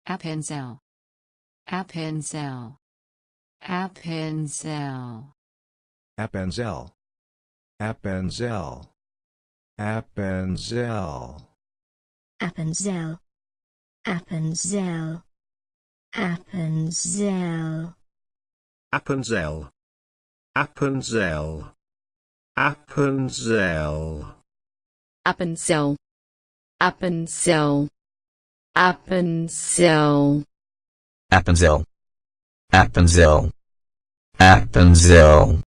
Appenzell. Appenzell. Appenzell. Appenzell. Appenzell. Appenzell. Appenzell. Appenzell. Appenzell. Appenzell. Appenzell. Appenzell. Appenzell. Appenzell. Appenzell. Appenzell. Appenzell. Appenzell.